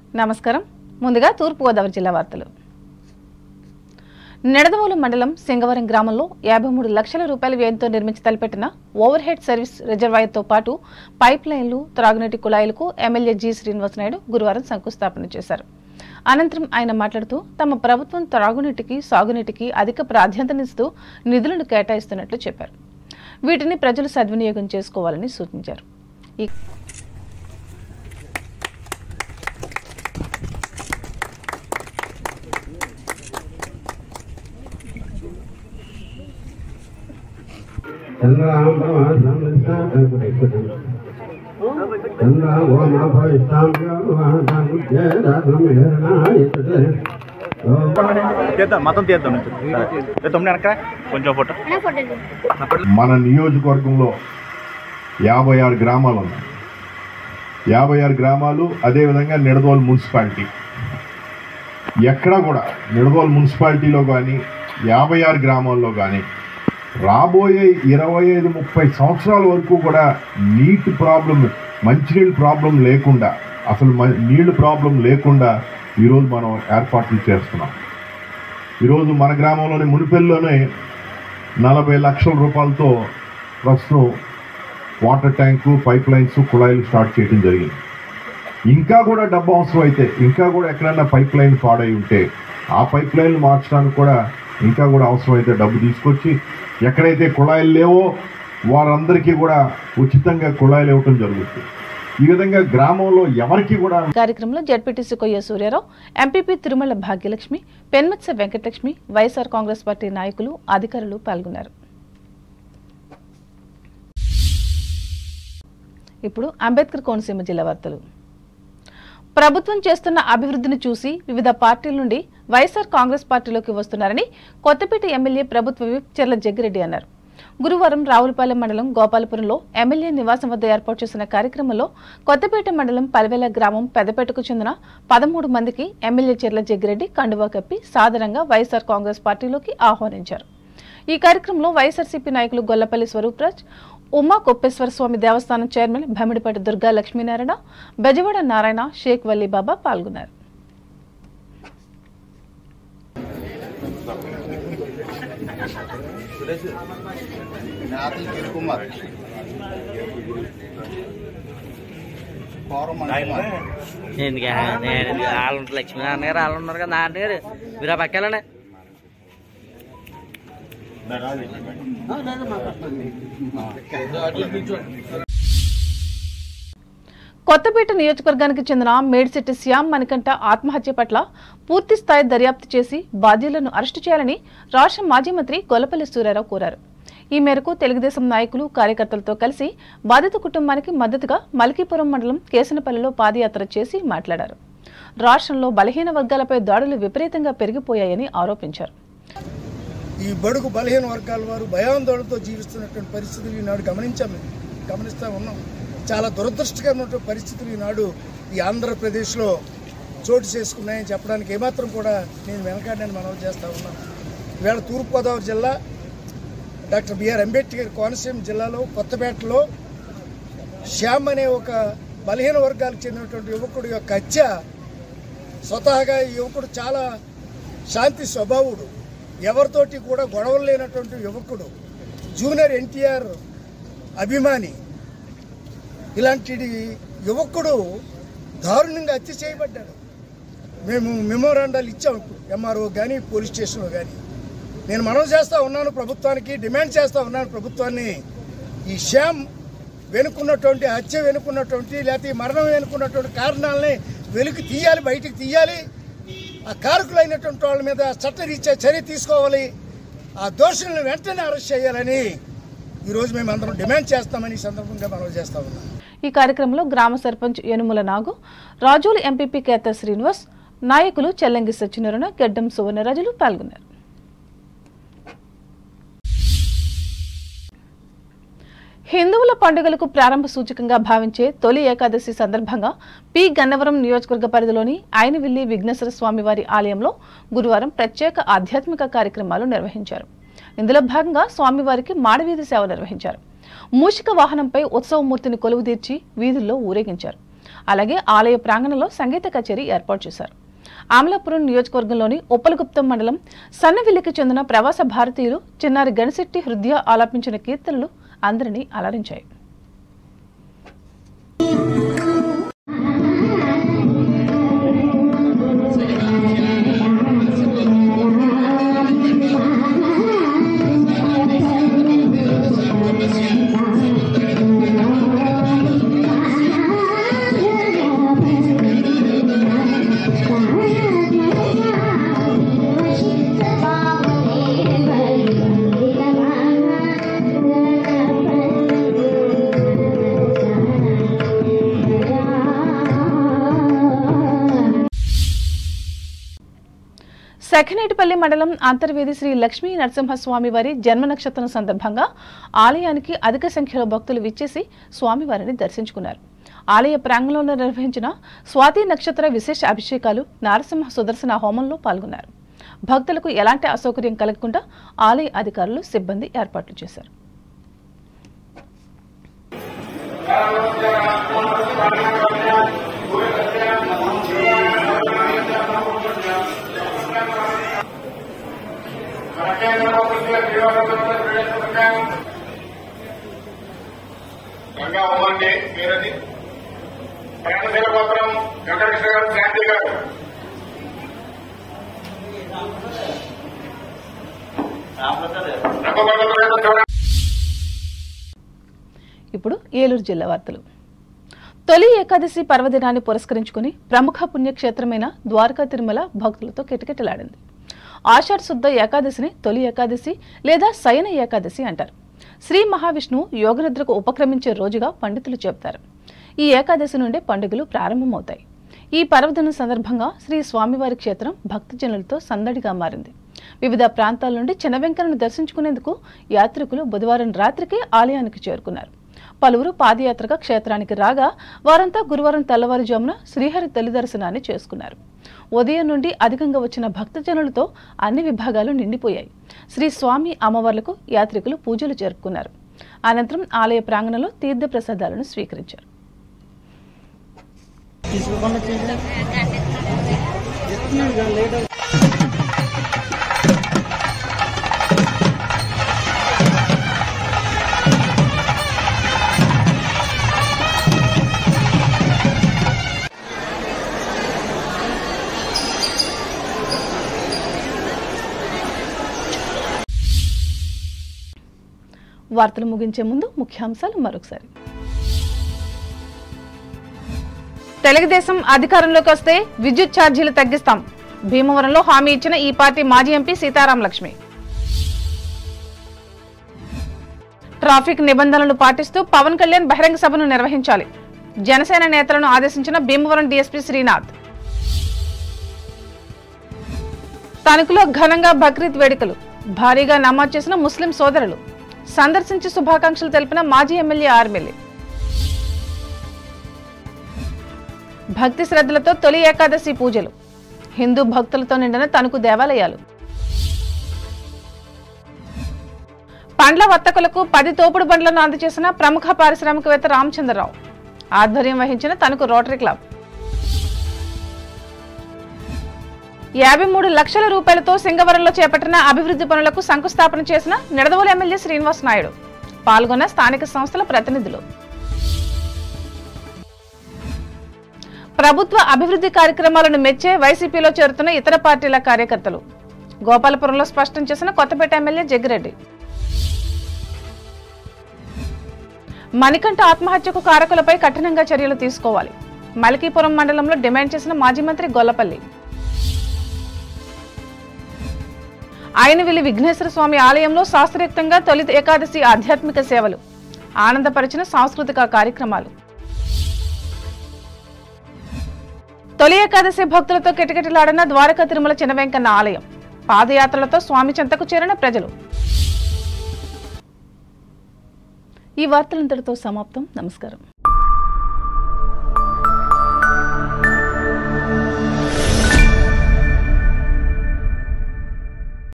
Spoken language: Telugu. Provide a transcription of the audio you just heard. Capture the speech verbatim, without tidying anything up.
నమస్కారం. ముందుగా తూర్పు గోదావరి జిల్లా వార్తలు. నిడదవోలు మండలం సింగవరం గ్రామంలో యాభై మూడు లక్షల రూపాయల వ్యయంతో నిర్మించి తలపెట్టిన ఓవర్ హెడ్ సర్వీస్ రిజర్వాయర్తో పాటు పైప్ లైన్లు, త్రాగునీటి కుళాయిలకు ఎమ్మెల్యే జి శ్రీనివాస్ నాయుడు గురువారం శంకుస్థాపన చేశారు. అనంతరం ఆయన మాట్లాడుతూ తమ ప్రభుత్వం త్రాగునీటికి, సాగునీటికి అధిక ప్రాధాన్యతనిస్తూ నిధులను కేటాయిస్తున్నట్లు చెప్పారు. వీటిని ప్రజలు సద్వినియోగం చేసుకోవాలని సూచించారు. మన నియోజకవర్గంలో యాభై ఆరు గ్రామాలు ఉన్నాయి. యాభై ఆరు గ్రామాలు అదేవిధంగా నిడదవోలు మున్సిపాలిటీ. ఎక్కడ కూడా నిడదవోలు మున్సిపాలిటీలో కానీ యాభై ఆరు గ్రామాల్లో కానీ రాబోయే ఇరవై ఐదు ముప్పై సంవత్సరాల వరకు కూడా నీటి ప్రాబ్లం, మంచినీళ్ళు ప్రాబ్లం లేకుండా, అసలు నీళ్ళు ప్రాబ్లం లేకుండా ఈరోజు మనం ఏర్పాట్లు చేస్తున్నాం. ఈరోజు మన గ్రామంలోని మునిపెల్లిలోనే నలభై లక్షల రూపాయలతో ప్రస్తుతం వాటర్ ట్యాంకు, పైప్ లైన్స్, కుళాయిలు స్టార్ట్ చేయడం జరిగింది. ఇంకా కూడా డబ్బు అవసరం అయితే, ఇంకా కూడా ఎక్కడైనా పైప్ లైన్ పాడై ఉంటే ఆ పైప్ లైన్లు మార్చడానికి కూడా ఇంకా కూడా అవసరమైతే డబ్బు తీసుకొచ్చి ఎక్కడైతే కుళాయిలు లేవో వారందరికీ కూడా ఉచితంగా కుళాయిలు ఇవ్వటం జరుగుతుంది. ఈ విధంగా గ్రామంలో ఎవరికి కూడా. కార్యక్రమంలో ZPTC Koyya Suryarao, MPP Tirumala Bhagyalakshmi, Penmatsa Venkatalakshmi, YSR Congress party నాయకులు, అధికారులు పాల్గొన్నారు. ఇప్పుడు అంబేద్కర్ కోనసీమ జిల్లా వార్తలు. ప్రభుత్వం చేస్తున్న అభివృద్ధిని చూసి వివిధ పార్టీల నుండి వైఎస్ఆర్ కాంగ్రెస్ పార్టీలోకి వస్తున్నారని కొత్తపేట ఎమ్మెల్యే ప్రభుత్వ విప్ చెర్ల జగ్గిరెడ్డి అన్నారు. గురువారం రావులపాలెం మండలం గోపాలపురంలో ఎమ్మెల్యే నివాసం వద్ద ఏర్పాటు చేసిన కార్యక్రమంలో కొత్తపేట మండలం పల్వెల గ్రామం పెద్దపేటకు చెందిన పదమూడు మందికి ఎమ్మెల్యే చెర్ల జగ్గిరెడ్డి కండువా కప్పి సాదరంగా వైఎస్ఆర్ కాంగ్రెస్ పార్టీలోకి ఆహ్వానించారు. ఈ కార్యక్రమంలో వైఎస్ఆర్సీపీ నాయకులు గొల్లపల్లి స్వరూప్రాజ్, ఉమా కొప్పేశ్వర స్వామి దేవస్థానం చైర్మన్ భమిడిపాటి దుర్గా లక్ష్మీనారాయణ, బెజవాడ నారాయణ, షేక్ వల్లీబాబా పాల్గొన్నారు. లక్ష్మీనారాయణ గారు వాళ్ళు ఉన్నారు కదా, నారాయణ గారు మీరు ఆ పక్కెళ్ళండి. కొత్తపేట నియోజకవర్గానికి చెందిన మేడ్సిట్టి శ్యామ్ మణికంఠ ఆత్మహత్య పట్ల పూర్తి స్థాయి దర్యాప్తు చేసి బాధ్యులను అరెస్టు చేయాలని రాష్ట్ర మాజీ మంత్రి గొల్లపల్లి సూర్యారావు కోరారు. ఈ మేరకు తెలుగుదేశం నాయకులు, కార్యకర్తలతో కలిసి బాధిత కుటుంబానికి మద్దతుగా మల్కీపురం మండలం కేసనపల్లిలో పాదయాత్ర చేసి మాట్లాడారు. రాష్ట్రంలో బలహీన వర్గాలపై దాడులు విపరీతంగా పెరిగిపోయాయని ఆరోపించారు. ఈ బడుగు బలహీన వర్గాల వారు భయాందోళనతో జీవిస్తున్నటువంటి పరిస్థితులు ఈనాడు గమనించాము, గమనిస్తూ ఉన్నాం. చాలా దురదృష్టకరమైనటువంటి పరిస్థితులు ఈనాడు ఈ ఆంధ్రప్రదేశ్లో చోటు చేసుకున్నాయని చెప్పడానికి ఏమాత్రం కూడా నేను వెనకాడని మనవి చేస్తూ ఉన్నాను. ఈవేళ తూర్పుగోదావరి జిల్లా డాక్టర్ బిఆర్ అంబేద్కర్ కోనసీమ జిల్లాలో కొత్తపేటలో శ్యామ్ అనే ఒక బలహీన వర్గాలకు చెందినటువంటి యువకుడు యొక్క హత్య. స్వతహాగా ఈ యువకుడు చాలా శాంతి స్వభావుడు, ఎవరితోటి కూడా గొడవలు లేనటువంటి యువకుడు, జూనియర్ ఎన్టీఆర్ అభిమాని. ఇలాంటి యువకుడు దారుణంగా హత్య చేయబడ్డాడు. మేము మెమోరాండాలు ఇచ్చాము ఇప్పుడు ఎంఆర్ఓ కానీ పోలీస్ స్టేషన్లో కానీ. నేను మనవి చేస్తూ ఉన్నాను ప్రభుత్వానికి, డిమాండ్ చేస్తూ ఉన్నాను ప్రభుత్వాన్ని, ఈ శ్యామ్ వెనుకున్నటువంటి హత్య వెనుకున్నటువంటి లేకపోతే మరణం వెనుకున్నటువంటి కారణాలని వెలికి తీయాలి, బయటికి తీయాలి. ఆ కారకులైనటువంటి వాళ్ళ మీద చట్టరీత్యా చర్య తీసుకోవాలి. ఆ దోషులను వెంటనే అరెస్ట్ చేయాలని ఈరోజు మేము అందరం డిమాండ్ చేస్తామని ఈ సందర్భంగా మనవి చేస్తా ఉన్నాం. ఈ కార్యక్రమంలో గ్రామ సర్పంచ్ యనుముల నాగు, రాజోలు ఎంపీపీ కేత శ్రీనివాస్, నాయకులు చెల్లంగి సత్యనారాయణ, గడ్డం సువర్ణరాజులు పాల్గొన్నారు. హిందువుల పండుగలకు ప్రారంభ సూచకంగా భావించే తొలి ఏకాదశి సందర్భంగా పి గన్నవరం నియోజకవర్గ పరిధిలోని ఆయనవిల్లి విఘ్నేశ్వర స్వామివారి ఆలయంలో గురువారం ప్రత్యేక ఆధ్యాత్మిక కార్యక్రమాలు నిర్వహించారు. ఇందులో భాగంగా స్వామివారికి మాడవీధి సేవ నిర్వహించారు. మూషిక వాహనంపై ఉత్సవమూర్తిని కొలువుదీర్చి వీధుల్లో ఊరేగించారు. అలాగే ఆలయ ప్రాంగణంలో సంగీత కచేరీ ఏర్పాటు చేశారు. అమలాపురం నియోజకవర్గంలోని ఉప్పలగుప్తం మండలం సన్నవిల్లికి చెందిన ప్రవాస భారతీయులు చిన్నారి గణశెట్టి హృదయ ఆలాపించిన కీర్తనలు అందరినీ అలరించాయి. సఖినేటిపల్లి మండలం అంతర్వేది శ్రీ లక్ష్మీ నరసింహస్వామి వారి జన్మ నక్షత్రం సందర్భంగా ఆలయానికి అధిక సంఖ్యలో భక్తులు విచ్చేసి స్వామివారిని దర్శించుకున్నారు. ఆలయ ప్రాంగణంలో నిర్వహించిన స్వాతి నక్షత్ర విశేష అభిషేకాలు, నరసింహ సుదర్శన హోమంలో పాల్గొన్నారు. భక్తులకు ఎలాంటి అసౌకర్యం కలగకుండా ఆలయ అధికారులు, సిబ్బంది ఏర్పాట్లు చేశారు. గంగా ఉమ్మండి పేరది ప్రయాణశీల గోత్రం వెంకటకృష్ణ గారు, శాంతి గారు. ఇప్పుడు ఏలూరు జిల్లా వార్తలు. తొలి ఏకాదశి పర్వదినాన్ని పురస్కరించుకుని ప్రముఖ పుణ్యక్షేత్రమైన ద్వారకా తిరుమల భక్తులతో కిటకిటలాడింది. ఆషాఢ శుద్ధ ఏకాదశిని తొలి ఏకాదశి లేదా శయన ఏకాదశి అంటారు. శ్రీ మహావిష్ణువు యోగనిద్రకు ఉపక్రమించే రోజుగా పండితులు చెబుతారు. ఈ ఏకాదశి నుండే పండుగలు ప్రారంభమవుతాయి. ఈ పర్వదినం సందర్భంగా శ్రీ స్వామివారి క్షేత్రం భక్తజనులతో సందడిగా మారింది. వివిధ ప్రాంతాల నుండి చిన్నవెంకన్నను దర్శించుకునేందుకు యాత్రికులు బుధవారం రాత్రికే ఆలయానికి చేరుకున్నారు. పలువురు పాదయాత్రగా క్షేత్రానికి రాగా వారంతా గురువారం తెల్లవారుజామున శ్రీహరి తల్లి దర్శనాన్ని చేసుకున్నారు. ఉదయం నుండి అధికంగా వచ్చిన భక్తజనులతో అన్ని విభాగాలు నిండిపోయాయి. శ్రీ స్వామి అమ్మవార్లకు యాత్రికులు పూజలు జరుపుకున్నారు. అనంతరం ఆలయ ప్రాంగణంలో తీర్థ ప్రసాదాలను స్వీకరించారు. వార్తలు ముగించే ముందు ముఖ్యాంశాలు మరొకసారి. తెలుగుదేశం అధికారంలోకి వస్తే విద్యుత్ ఛార్జీలు తగ్గిస్తాం. భీమవరంలో హామీ ఇచ్చిన ఈ పార్టీ మాజీ ఎంపీ సీతారాం లక్ష్మి. ట్రాఫిక్ నిబంధనలు పాటిస్తూ పవన్ కళ్యాణ్ బహిరంగ సభను నిర్వహించాలి. జనసేన నేతలను ఆదేశించిన భీమవరం డీఎస్పీ శ్రీనాథ్. తణుకులో ఘనంగా బక్రీద్ వేడుకలు. భారీగా నమోదు చేసిన ముస్లిం సోదరులు. సందర్శించి శుభాకాంక్షలు తెలిపిన మాజీ ఎమ్మెల్యే ఆర్మిల్లి. భక్తి శ్రద్ధలతో తొలి ఏకాదశి పూజలు. హిందూ భక్తులతో నిండిన తణుకు దేవాలయాలు. పండ్ల వర్తకులకు పది తోపుడు బండ్లను అందజేసిన ప్రముఖ పారిశ్రామికవేత్త రామచంద్రరావు. ఆధ్వర్యం వహించిన తణుకు రోటరీ క్లబ్. యాభై మూడు లక్షల రూపాయలతో సింగవరంలో చేపట్టిన అభివృద్ధి పనులకు శంకుస్థాపన చేసిన నిడదవోలు ఎమ్మెల్యే శ్రీనివాస్ నాయుడు. పాల్గొన్న స్థానిక సంస్థల ప్రతినిధులు. ప్రభుత్వ అభివృద్ధి కార్యక్రమాలను మెచ్చే వైసీపీలో చేరుతున్న ఇతర పార్టీల కార్యకర్తలు. గోపాలపురంలో స్పష్టం చేసిన కొత్తపేట ఎమ్మెల్యే జగ్గిరెడ్డి. మణికంఠ ఆత్మహత్యకు కారకులపై కఠినంగా చర్యలు తీసుకోవాలి. మలికీపురం మండలంలో డిమాండ్ చేసిన మాజీ మంత్రి గొల్లపల్లి. ఆయనవిల్లి విఘ్నేశ్వర స్వామి ఆలయంలో శాస్త్రయుక్తంగా తొలి ఏకాదశి ఆధ్యాత్మిక సేవలు. ఆనందపరిచిన సాంస్కృతిక కార్యక్రమాలు. తొలి ఏకాదశి భక్తులతో కిటకిటలాడిన ద్వారకా తిరుమల చిన్నవెంకన్న ఆలయం. పాదయాత్రలతో స్వామి చెంతకు చేరిన ప్రజలు. ఈ వార్తలంతటితో సమాప్తం. నమస్కారం.